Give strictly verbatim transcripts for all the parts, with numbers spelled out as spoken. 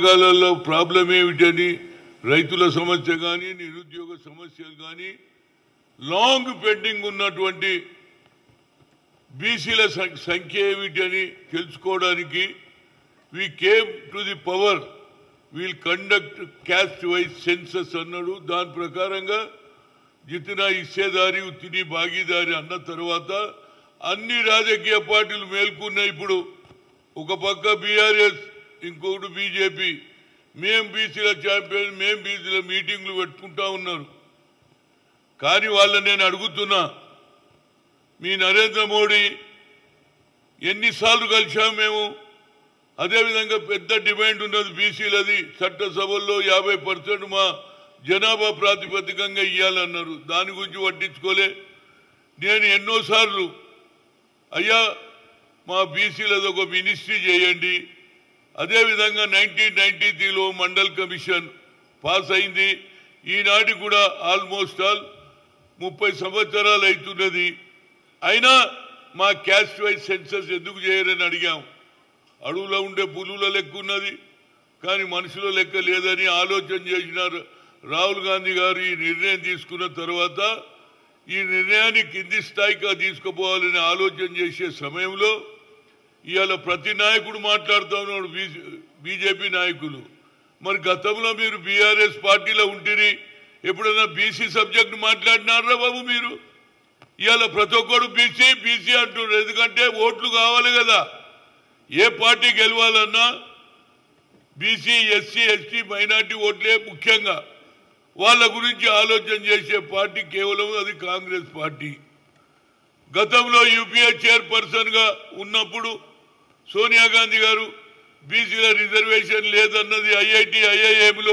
వర్గాలలో ప్రాబ్లం ఏమిటని రైతుల సమస్య కానీ నిరుద్యోగ సమస్యలు కానీ లాంగ్ పెండింగ్ ఉన్నటువంటి బీసీల సంఖ్య ఏమిటని తెలుసుకోవడానికి we came to the power will conduct caste wise census అన్నాడు. దాని ప్రకారంగా జితనా హిస్సేదారి ఉత్తిని భాగీదారి అన్న తర్వాత అన్ని రాజకీయ పార్టీలు మేల్కొన్నాయి. ఇప్పుడు ఒక పక్క బీఆర్ఎస్, ఇంకొకటి బీజేపీ, మేం బీసీల ఛాంపియన్, మేం బీసీల మీటింగ్లు పెట్టుకుంటా ఉన్నారు. కానీ వాళ్ళని నేను అడుగుతున్నా, మీ నరేంద్ర మోడీ ఎన్నిసార్లు కలిసాము మేము? అదేవిధంగా పెద్ద డిమాండ్ ఉన్నది బీసీలది, చట్టసభల్లో యాభై పర్సెంట్ మా జనాభా ప్రాతిపదికంగా ఇవ్వాలన్నారు. దాని గురించి పట్టించుకోలే. నేను ఎన్నోసార్లు అయ్యా మా బీసీలది ఒక మినిస్ట్రీ చేయండి. అదేవిధంగా నైన్టీన్ నైన్టీ త్రీలో మండల్ కమిషన్ పాస్ అయింది. ఈనాటి కూడా ఆల్మోస్ట్ ఆల్ ముప్పై సంవత్సరాలు అవుతున్నది. అయినా మా క్యాస్ట్ వైజ్ సెన్సస్ ఎందుకు చేయరని అడిగాం. అడవులో ఉండే పులుల లెక్క ఉన్నది కానీ మనుషుల లెక్క లేదని ఆలోచన చేసినారు. రాహుల్ గాంధీ గారు ఈ నిర్ణయం తీసుకున్న తర్వాత ఈ నిర్ణయాన్ని కింది స్థాయిగా తీసుకుపోవాలని ఆలోచన చేసే సమయంలో ఇవాళ ప్రతి నాయకుడు మాట్లాడుతూ ఉన్నాడు, బీజేపీ నాయకులు. మరి గతంలో మీరు బీఆర్ఎస్ పార్టీలో ఉంటేని ఎప్పుడైనా బీసీ సబ్జెక్ట్ మాట్లాడినారా బాబు మీరు? ఇవాళ ప్రతి ఒక్కరు బీసీ బీసీ అంటున్నారు. ఎందుకంటే ఓట్లు కావాలి కదా. ఏ పార్టీ గెలవాలన్నా బీసీ, ఎస్సీ, ఎస్టీ, మైనార్టీ ఓట్లే ముఖ్యంగా. వాళ్ళ గురించి ఆలోచన చేసే పార్టీ కేవలం అది కాంగ్రెస్ పార్టీ. గతంలో యూపీఏ చైర్పర్సన్గా ఉన్నప్పుడు సోనియా గాంధీ గారు బీసీల రిజర్వేషన్ లేదన్నది ఐఐటి, ఐఐఎంలో.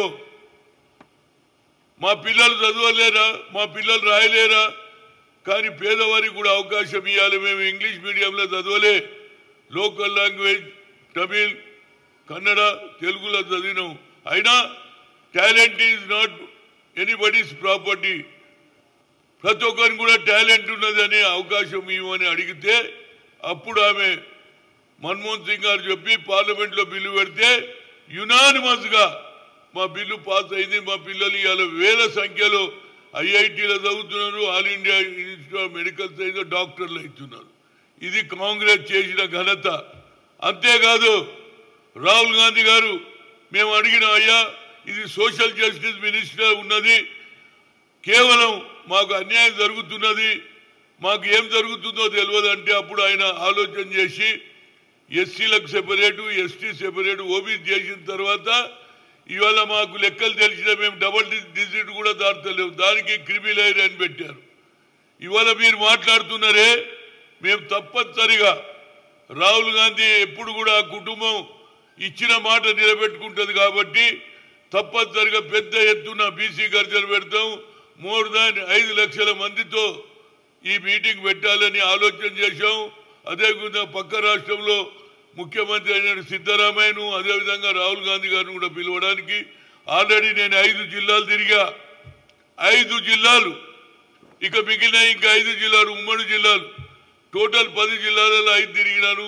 మా పిల్లలు చదవలేరా, మా పిల్లలు రాయలేరా? కానీ పేదవారికి కూడా అవకాశం ఇవ్వాలి. మేము ఇంగ్లీష్ మీడియంలో చదవలే, లోకల్ లాంగ్వేజ్ తమిళ్, కన్నడ, తెలుగులో చదివినాం. అయినా talent is not anybody's property. ప్రతి ఒక్కరికి కూడా టాలెంట్ ఉన్నదని అవకాశం ఇవ్వమని అడిగితే అప్పుడు ఆమె మన్మోహన్ సింగ్ గారు చెప్పి పార్లమెంట్లో బిల్లు పెడితే యునానిమస్గా మా బిల్లు పాస్ అయింది. మా పిల్లలు ఇవాళ వేల సంఖ్యలో ఐఐటీలో చదువుతున్నారు, all India institute of medical science డాక్టర్లు అవుతున్నారు. ఇది కాంగ్రెస్ చేసిన ఘనత. అంతేకాదు రాహుల్ గాంధీ గారు మేము అడిగిన అయ్యా ఇది సోషల్ జస్టిస్ మినిస్టర్ ఉన్నది, కేవలం మాకు అన్యాయం జరుగుతున్నది, మాకు ఏం జరుగుతుందో తెలియదు అంటే అప్పుడు ఆయన ఆలోచన చేసి ఎస్సీలకు సెపరేటు, ఎస్టీ సెపరేటు, ఓబీసీ చేసిన తర్వాత ఇవాళ మాకు లెక్కలు తెలిసిన మేము డబల్ డిజిట్ కూడా దాటలేము, దానికి క్రిమిలేయర్ అని పెట్టారు. ఇవాళ మీరు మాట్లాడుతున్నారే, మేము తప్పనిసరిగా రాహుల్ గాంధీ ఎప్పుడు కూడా కుటుంబం ఇచ్చిన మాట నిలబెట్టుకుంటుంది కాబట్టి తప్పనిసరిగా పెద్ద ఎత్తున బీసీ గర్జన పెడతాం. మోర్ దాన్ ఐదు లక్షల మందితో ఈ మీటింగ్ పెట్టాలని ఆలోచన చేశాం. అదేవిధంగా పక్క రాష్ట్రంలో ముఖ్యమంత్రి అయిన సిద్ధరామయ్యను, అదేవిధంగా రాహుల్ గాంధీ గారిని కూడా పిలవడానికి ఆల్రెడీ నేను ఐదు జిల్లాలు తిరిగా. ఐదు జిల్లాలు ఇక మిగిలిన ఇంకా ఐదు జిల్లాలు ఉమ్మడి జిల్లాలు, టోటల్ పది జిల్లాలలో ఐదు తిరిగినాను.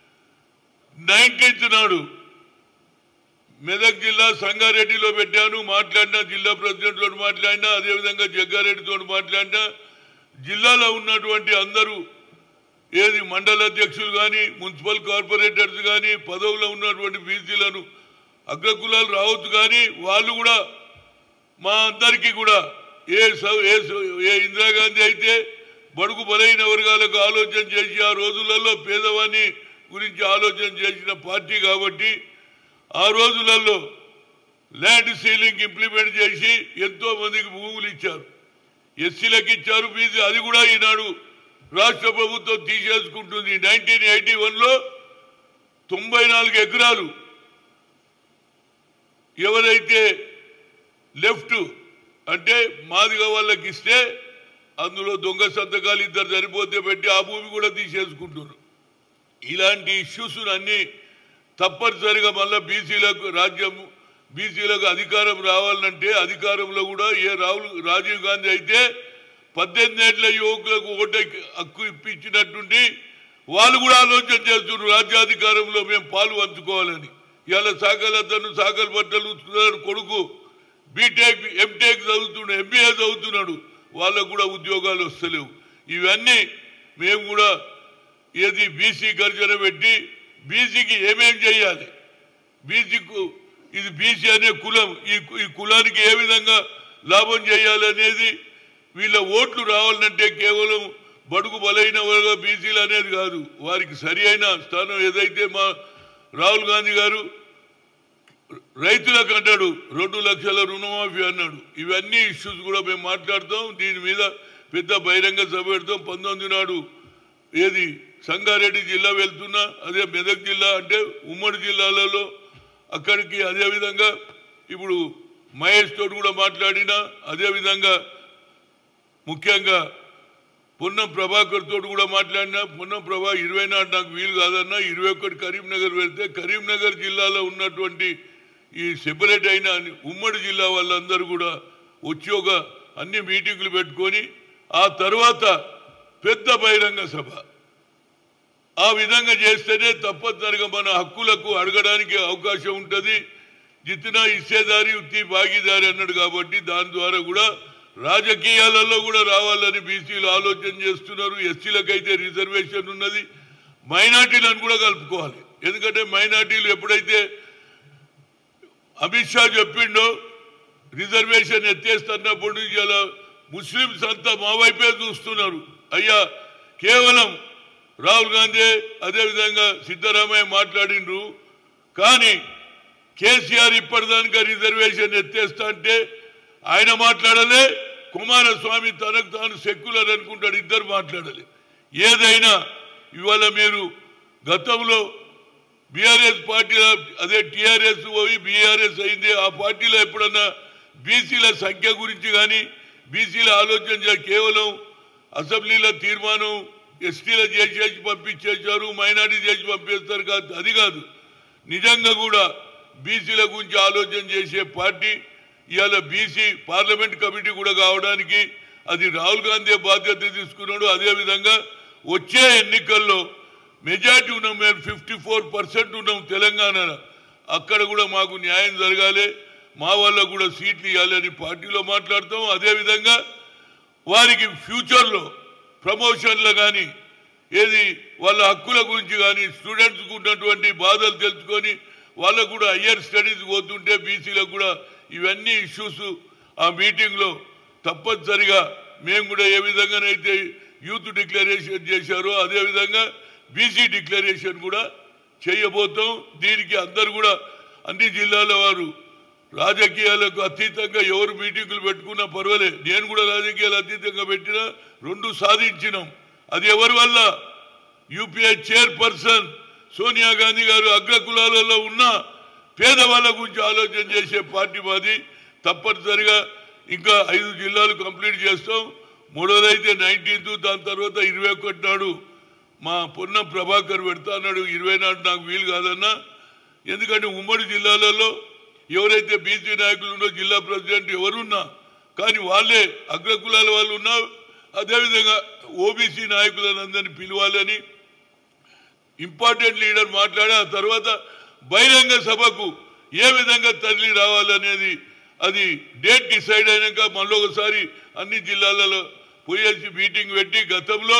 నైన్టీన్త్ నాడు మెదక్ జిల్లా సంగారెడ్డిలో పెట్టాను, మాట్లాడినా, జిల్లా ప్రెసిడెంట్తో మాట్లాడినా, అదేవిధంగా జగ్గారెడ్డితో మాట్లాడినా. జిల్లాలో ఉన్నటువంటి అందరూ ఏది మండల అధ్యక్షులు కానీ, మున్సిపల్ కార్పొరేటర్స్ కానీ, పదవులో ఉన్నటువంటి బీసీలను అగ్రకులాలు రావచ్చు కానీ వాళ్ళు కూడా మా అందరికీ కూడా ఏ ఏ ఇందిరాగాంధీ అయితే బడుగు బలైన వర్గాలకు ఆలోచన చేసి ఆ రోజులలో పేదవాన్ని గురించి ఆలోచన చేసిన పార్టీ కాబట్టి ఆ రోజులలో ల్యాండ్ సీలింగ్ ఇంప్లిమెంట్ చేసి ఎంతో మందికి భూములు ఇచ్చారు, ఎస్సీలకు ఇచ్చారు, బీసీ. అది కూడా ఈనాడు రాష్ట్ర ప్రభుత్వం తీసేసుకుంటుంది. నైన్టీన్ ఎయిటీ వన్లో తొంభై నాలుగు ఎకరాలు ఎవరైతే లెఫ్ట్ అంటే మాదిగా వాళ్ళకి ఇస్తే అందులో దొంగ సంతకాలు ఇద్దరు సరిపోతే పెట్టి ఆ భూమి కూడా తీసేసుకుంటున్నారు. ఇలాంటి ఇష్యూస్ అన్ని తప్పనిసరిగా మళ్ళీ బీసీలకు రాజ్యం, బీసీలకు అధికారం రావాలంటే అధికారంలో కూడా ఏ రాహుల్ రాజీవ్ గాంధీ అయితే పద్దెనిమిది ఏళ్ల యువకులకు ఓటు హక్కు ఇప్పించినట్టుండి వాళ్ళు కూడా ఆలోచన చేస్తున్నారు రాజ్యాధికారంలో మేము పాలు పంచుకోవాలని. ఇవాళ సాకల్ అతను సాకల్ బట్టలు ఉతుకుతున్నాడు కొడుకు బీటెక్ ఎంటెక్ చదువుతున్నాడు ఎంబీఏ చదువుతున్నాడు వాళ్ళకు కూడా ఉద్యోగాలు వస్తలేవు ఇవన్నీ మేము కూడా ఏది బీసీ గర్జన పెట్టి బీసీకి ఏమేం చేయాలి బీసీకు ఇది బీసీ అనే కులం ఈ ఈ కులానికి ఏ విధంగా లాభం చేయాలి అనేది వీళ్ళ ఓట్లు రావాలంటే కేవలం బడుగు బలైన వర్గ బీసీలు అనేది కాదు వారికి సరి అయిన స్థానం ఏదైతే మా రాహుల్ గాంధీ గారు రైతులకు అంటాడు రెండు లక్షల రుణమాఫీ అన్నాడు ఇవన్నీ ఇష్యూస్ కూడా మేము మాట్లాడతాం దీని మీద పెద్ద బహిరంగ సభ పెడతాం పంతొమ్మిది నాడు ఏది సంగారెడ్డి జిల్లా వెళ్తున్నా అదే మెదక్ జిల్లా అంటే ఉమ్మడి జిల్లాలలో అక్కడికి అదేవిధంగా ఇప్పుడు మహేష్ తోటి కూడా మాట్లాడినా అదేవిధంగా ముఖ్యంగా పొన్నం ప్రభాకర్ తోటి కూడా మాట్లాడినా పొన్నం ప్రభా ఇరవై నాడు నాకు వీలు కాదన్నా ఇరవై ఒకటి కరీంనగర్ వెళ్తే కరీంనగర్ జిల్లాలో ఉన్నటువంటి ఈ సెపరేట్ అయిన ఉమ్మడి జిల్లా వాళ్ళందరూ కూడా వచ్చి ఒక అన్ని మీటింగులు పెట్టుకొని ఆ తర్వాత పెద్ద బహిరంగ సభ ఆ విధంగా చేస్తేనే తప్పనిసరిగా మన హక్కులకు అడగడానికి అవకాశం ఉంటుంది జితినా ఇచ్చేదారి ఉత్తి భాగీదారి అన్నాడు కాబట్టి దాని ద్వారా కూడా రాజకీయాలలో కూడా రావాలని బీసీలు ఆలోచన చేస్తున్నారు ఎస్సీలకైతే రిజర్వేషన్ ఉన్నది మైనార్టీలను కూడా కలుపుకోవాలి ఎందుకంటే మైనార్టీలు ఎప్పుడైతే అమిత్ షా చెప్పిండో రిజర్వేషన్ ఎత్తేస్తున్నప్పటి నుంచి అలా ముస్లింస్ అంతా మా వైపే చూస్తున్నారు అయ్యా కేవలం రాహుల్ గాంధీ అదేవిధంగా సిద్ధరామయ్య మాట్లాడిండ్రు కానీ కేసీఆర్ ఇప్పటిదానికా రిజర్వేషన్ ఎత్తేస్తా అంటే ఆయన మాట్లాడలే కుమారస్వామి తనకు తాను సెక్యులర్ అనుకుంటాడు ఇద్దరు మాట్లాడాలి ఏదైనా ఇవాళ మీరు గతంలో బీఆర్ఎస్ పార్టీలో అదే టీఆర్ఎస్ పోయి బీఆర్ఎస్ అయింది ఆ పార్టీలో ఎప్పుడన్నా బీసీల సంఖ్య గురించి కానీ బీసీల ఆలోచన కేవలం అసెంబ్లీలో తీర్మానం ఎస్టీల చేసి పంపించేశారు మైనార్టీ చేసి పంపిస్తారు కాదు అది కాదు నిజంగా కూడా బీసీల గురించి ఆలోచన చేసే పార్టీ ఇవాళ బీసీ పార్లమెంట్ కమిటీ కూడా కావడానికి అది రాహుల్ గాంధీ బాధ్యత తీసుకున్నాడు అదేవిధంగా వచ్చే ఎన్నికల్లో మెజార్టీ ఉన్నాం మేము ఫిఫ్టీ ఫోర్ పర్సెంట్ ఉన్నాం తెలంగాణలో అక్కడ కూడా మాకు న్యాయం జరగాలి మా వాళ్ళకు కూడా సీట్లు ఇవ్వాలని పార్టీలో మాట్లాడతాం అదేవిధంగా వారికి ఫ్యూచర్లో ప్రమోషన్లు కానీ ఏది వాళ్ళ హక్కుల గురించి కానీ స్టూడెంట్స్కు ఉన్నటువంటి బాధలు తెలుసుకొని వాళ్ళకు కూడా హయ్యర్ స్టడీస్ పోతుంటే బీసీలకు కూడా ఇవన్నీ ఇష్యూస్ ఆ మీటింగ్లో తప్పనిసరిగా మేము కూడా ఏ విధంగానైతే యూత్ డిక్లరేషన్ చేశారో అదేవిధంగా బీసీ డిక్లరేషన్ కూడా చేయబోతాం దీనికి అందరు కూడా అన్ని జిల్లాల వారు రాజకీయాలకు అతీతంగా ఎవరు మీటింగులు పెట్టుకున్నా పర్వాలేదు నేను కూడా రాజకీయాలు అతీతంగా పెట్టినా రెండు సాధించినాం అది ఎవరి వల్ల యూపీఏ చైర్పర్సన్ సోనియా గాంధీ గారు అగ్రకులాలలో ఉన్న పేదవాళ్ళ గురించి ఆలోచన చేసే పార్టీ మాది తప్పనిసరిగా ఇంకా ఐదు జిల్లాలు కంప్లీట్ చేస్తాం మూడోదైతే నైన్టీన్త్ దాని తర్వాత ఇరవై ఒకటి నాడు మా పొన్నం ప్రభాకర్ పెడతా అన్నాడు ఇరవై నాడు నాకు వీలు కాదన్నా ఎందుకంటే ఉమ్మడి జిల్లాలలో ఎవరైతే బీసీ నాయకులు ఉన్నో జిల్లా ప్రెసిడెంట్ ఎవరున్నా కానీ వాళ్ళే అగ్రకులాల వాళ్ళు ఉన్నా అదేవిధంగా ఓబీసీ నాయకులను అందరినీ పిలవాలని ఇంపార్టెంట్ లీడర్ మాట్లాడి ఆ తర్వాత బహిరంగ సభకు ఏ విధంగా తరలి రావాలనేది అది డేట్ డిసైడ్ అయినాక మళ్ళీ ఒకసారి అన్ని జిల్లాలలో పోయేసి మీటింగ్ పెట్టి గతంలో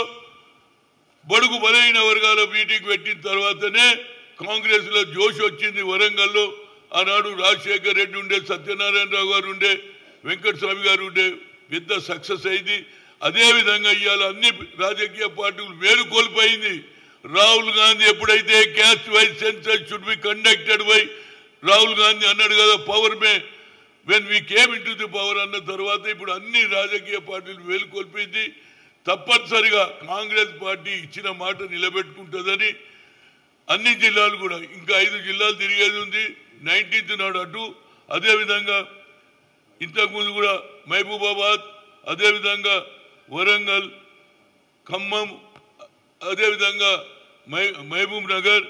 బడుగు బలైన వర్గాల మీటింగ్ పెట్టిన తర్వాతనే కాంగ్రెస్లో జోష్ వచ్చింది వరంగల్లో ఆనాడు రాజశేఖర్ రెడ్డి ఉండే సత్యనారాయణరావు గారు ఉండే వెంకటస్వామి గారు ఉండే పెద్ద సక్సెస్ అయింది అదేవిధంగా ఇవాళ అన్ని రాజకీయ పార్టీలు మేలు కోల్పోయింది రాహుల్ గాంధీ ఎప్పుడైతే caste wise census should be conducted by Rahul Gandhi అన్నాడు కదా power may when we came in to the power అన్న తర్వాత ఇప్పుడు అన్ని రాజకీయ పార్టీలు మేలు కోల్పోయింది తప్పనిసరిగా కాంగ్రెస్ పార్టీ ఇచ్చిన మాట నిలబెట్టుకుంటుందని అన్ని జిల్లాలు కూడా ఇంకా ఐదు జిల్లాలు తిరిగేది ఉంది నైన్టీన్త్ నాడు అటు అదేవిధంగా ఇంతకుముందు కూడా మహబూబాబాద్ అదేవిధంగా వరంగల్ ఖమ్మం అదేవిధంగా మై మహబూబ్ నగర్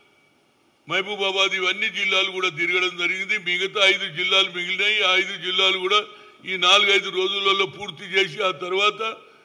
మహబూబాబాద్ ఇవన్నీ జిల్లాలు కూడా తిరగడం జరిగింది మిగతా ఐదు జిల్లాలు మిగిలినాయి ఆ ఐదు జిల్లాలు కూడా ఈ నాలుగైదు రోజులలో పూర్తి చేసి ఆ తర్వాత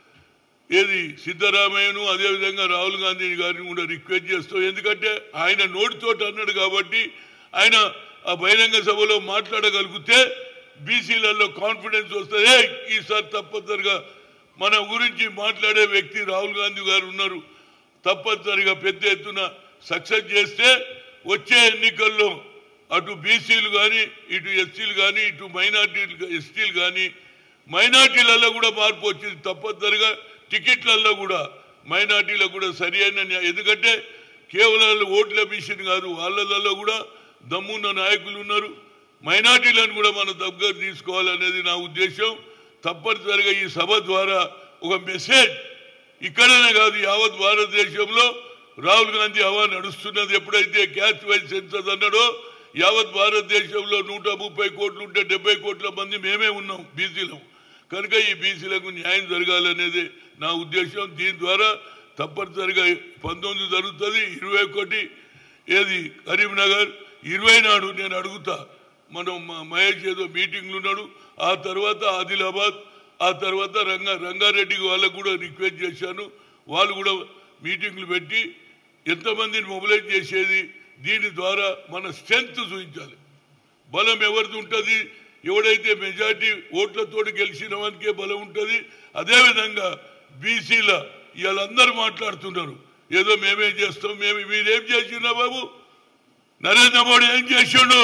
ఏది సిద్ధరామయ్యను అదేవిధంగా రాహుల్ గాంధీ గారిని కూడా రిక్వెస్ట్ చేస్తాం ఎందుకంటే ఆయన నోటితోటి అన్నాడు కాబట్టి ఆయన ఆ బహిరంగ సభలో మాట్లాడగలిగితే బీసీలలో కాన్ఫిడెన్స్ వస్తుంది. ఈసారి తప్పనిసరిగా మన గురించి మాట్లాడే వ్యక్తి రాహుల్ గాంధీ గారు ఉన్నారు, తప్పనిసరిగా పెద్ద ఎత్తున సక్సెస్ చేస్తే వచ్చే ఎన్నికల్లో అటు బీసీలు కానీ ఇటు ఎస్సీలు కానీ ఇటు మైనార్టీలు ఎస్టీలు కానీ మైనార్టీలలో కూడా మార్పు వచ్చింది. తప్పనిసరిగా టికెట్లలో కూడా మైనార్టీలకు కూడా సరి అయిన, ఎందుకంటే కేవలం ఓట్ల మిషన్ కాదు, వాళ్ళలలో కూడా దమ్మున్న నాయకులు ఉన్నారు. మైనార్టీలను కూడా మన దగ్గర తీసుకోవాలనేది నా ఉద్దేశం. తప్పనిసరిగా ఈ సభ ద్వారా ఒక మెసేజ్ ఇక్కడనే కాదు యావత్ భారతదేశంలో రాహుల్ గాంధీ హవా నడుస్తున్నది. ఎప్పుడైతే క్యాస్ట్ వైజ్ సెన్సస్ అన్నాడో యావత్ భారతదేశంలో నూట ముప్పై కోట్లు ఉంటే డెబ్బై కోట్ల మంది మేమే ఉన్నాం బీసీలం. కనుక ఈ బీసీలకు న్యాయం జరగాలనేది నా ఉద్దేశం. దీని ద్వారా తప్పనిసరిగా పంతొమ్మిది జరుగుతుంది, ఇరవై ఒకటి ఏది కరీంనగర్, ఇరవై నాడు నేను అడుగుతా, మనం మహేష్ ఏదో మీటింగ్లు ఉన్నాడు, ఆ తర్వాత ఆదిలాబాద్, ఆ తర్వాత రంగా రంగారెడ్డి వాళ్ళకు కూడా రిక్వెస్ట్ చేశాను, వాళ్ళు కూడా మీటింగ్లు పెట్టి ఎంతమందిని మొబిలైజ్ చేసేది. దీని ద్వారా మన స్ట్రెంగ్త్ చూపించాలి. బలం ఎవరిది ఉంటుంది, ఎవడైతే మెజార్టీ ఓట్లతో గెలిచిన వానికే బలం ఉంటుంది. అదేవిధంగా బీసీల వీళ్ళందరూ మాట్లాడుతున్నారు ఏదో మేమేం చేస్తాం, మేము మీరేం చేసినా బాబు, నరేంద్ర మోడీ ఏం చేసిండు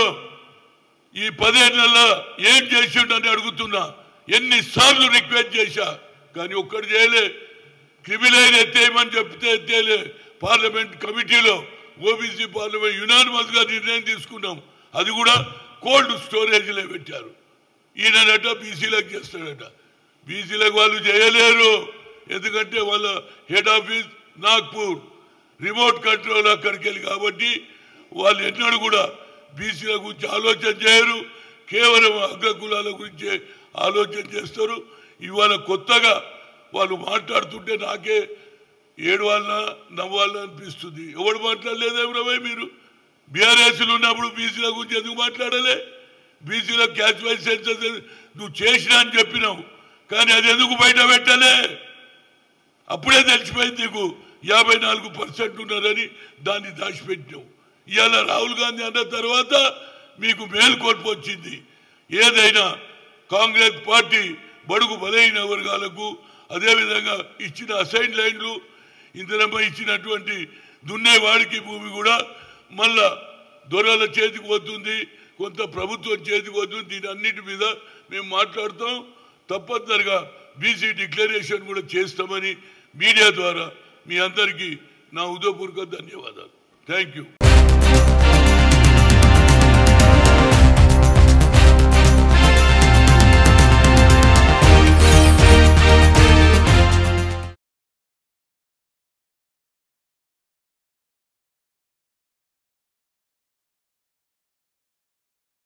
ఈ పదేళ్లలో, ఏం చేసిండు అని అడుగుతున్నా. ఎన్నిసార్లు రిక్వెస్ట్ చేశా కానీ ఒక్కడు చేయలే. క్రిమినల్ ఎత్తేయమని చెప్తే ఎత్తేలే. పార్లమెంట్ కమిటీలో ఓబీసీ పార్లమెంట్ యునానిమస్ గా నిర్ణయం తీసుకున్నాం, అది కూడా కోల్డ్ స్టోరేజ్లో పెట్టారు. ఈయనట బీసీలకు చేస్తాడట, బీసీలకు వాళ్ళు చేయలేరు. ఎందుకంటే వాళ్ళ head office Nagpur, remote control అక్కడికి వెళ్ళి, కాబట్టి వాళ్ళు ఎన్నడూ కూడా బీసీల గురించి ఆలోచన చేయరు, కేవలం అగ్రకులాల గురించే ఆలోచన చేస్తారు. ఇవాళ కొత్తగా వాళ్ళు మాట్లాడుతుంటే నాకే ఏడవాలన్నా నవ్వాలన్నా అనిపిస్తుంది. ఎవడు మాట్లాడలేదేమో మీరు బీఆర్ఎస్లు ఉన్నప్పుడు బీసీల గురించి ఎందుకు మాట్లాడలే? బీసీలో క్యాస్ట్ వైజ్ సెన్సస్ నువ్వు చేసినా అని చెప్పినావు, కానీ అది ఎందుకు బయట పెట్టలే? అప్పుడే తెలిసిపోయింది నీకు యాభై నాలుగు పర్సెంట్ ఉన్నారని, దాన్ని దాచిపెట్టినావు. ఇవాళ రాహుల్ గాంధీ అన్న తర్వాత మీకు మేల్కొల్పు వచ్చింది. ఏదైనా కాంగ్రెస్ పార్టీ బడుగు బలైన వర్గాలకు అదేవిధంగా ఇచ్చిన అసైన్ లైన్లు, ఇంతనమ్మ ఇచ్చినటువంటి దున్నేవాడికి భూమి కూడా మళ్ళా దొరల చేతికి పోతుంది, కొంత ప్రభుత్వం చేతికి పోతుంది. దీని అన్నిటి మీద మేము మాట్లాడుతాం. తప్పనిసరిగా బీసీ డిక్లరేషన్ కూడా చేస్తామని మీడియా ద్వారా మీ అందరికీ నా ఉదయపూర్వక ధన్యవాదాలు. Thank you.